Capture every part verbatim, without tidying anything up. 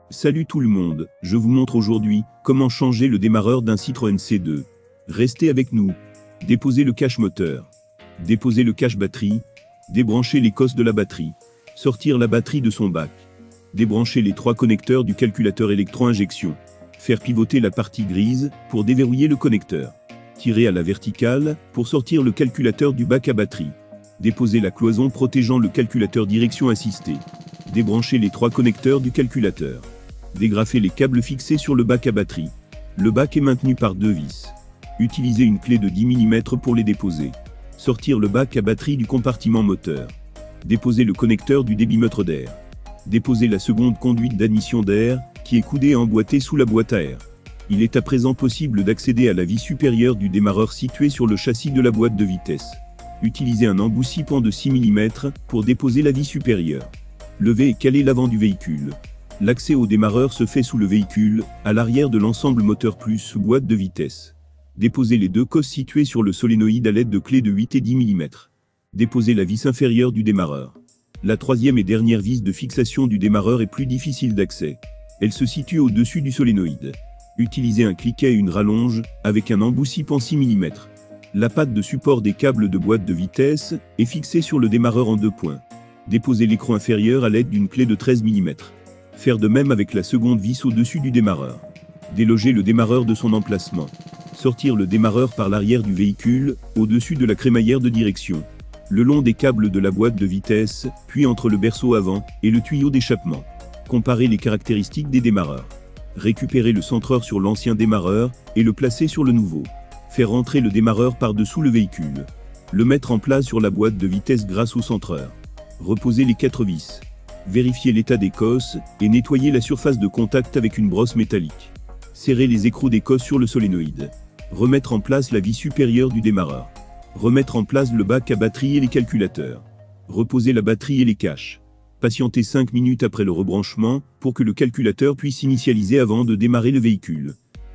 Salut tout le monde, je vous montre aujourd'hui comment changer le démarreur d'un Citroën C deux. Restez avec nous. Déposez le cache moteur. Déposer le cache batterie. Débrancher les cosses de la batterie. Sortir la batterie de son bac. Débrancher les trois connecteurs du calculateur électro-injection. Faire pivoter la partie grise pour déverrouiller le connecteur. Tirer à la verticale pour sortir le calculateur du bac à batterie. Déposer la cloison protégeant le calculateur direction assistée. Débrancher les trois connecteurs du calculateur. Dégrafer les câbles fixés sur le bac à batterie. Le bac est maintenu par deux vis. Utiliser une clé de dix millimètres pour les déposer. Sortir le bac à batterie du compartiment moteur. Déposer le connecteur du débitmètre d'air. Déposer la seconde conduite d'admission d'air, qui est coudée et emboîtée sous la boîte à air. Il est à présent possible d'accéder à la vis supérieure du démarreur situé sur le châssis de la boîte de vitesse. Utilisez un embout six pans de six millimètres pour déposer la vis supérieure. Lever et caler l'avant du véhicule. L'accès au démarreur se fait sous le véhicule, à l'arrière de l'ensemble moteur plus boîte de vitesse. Déposer les deux cosses situées sur le solénoïde à l'aide de clés de huit et dix millimètres. Déposer la vis inférieure du démarreur. La troisième et dernière vis de fixation du démarreur est plus difficile d'accès. Elle se situe au-dessus du solénoïde. Utilisez un cliquet et une rallonge, avec un embout six pans six millimètres. La patte de support des câbles de boîte de vitesse est fixée sur le démarreur en deux points. Déposer l'écrou inférieur à l'aide d'une clé de treize millimètres. Faire de même avec la seconde vis au-dessus du démarreur. Déloger le démarreur de son emplacement. Sortir le démarreur par l'arrière du véhicule, au-dessus de la crémaillère de direction. Le long des câbles de la boîte de vitesse, puis entre le berceau avant et le tuyau d'échappement. Comparer les caractéristiques des démarreurs. Récupérer le centreur sur l'ancien démarreur et le placer sur le nouveau. Faire rentrer le démarreur par-dessous le véhicule. Le mettre en place sur la boîte de vitesse grâce au centreur. Reposer les quatre vis. Vérifier l'état des cosses et nettoyer la surface de contact avec une brosse métallique. Serrer les écrous des cosses sur le solénoïde. Remettre en place la vis supérieure du démarreur. Remettre en place le bac à batterie et les calculateurs. Reposer la batterie et les caches. Patienter cinq minutes après le rebranchement pour que le calculateur puisse s'initialiser avant de démarrer le véhicule.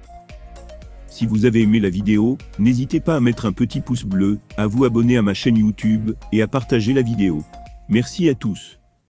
Si vous avez aimé la vidéo, n'hésitez pas à mettre un petit pouce bleu, à vous abonner à ma chaîne YouTube et à partager la vidéo. Merci à tous.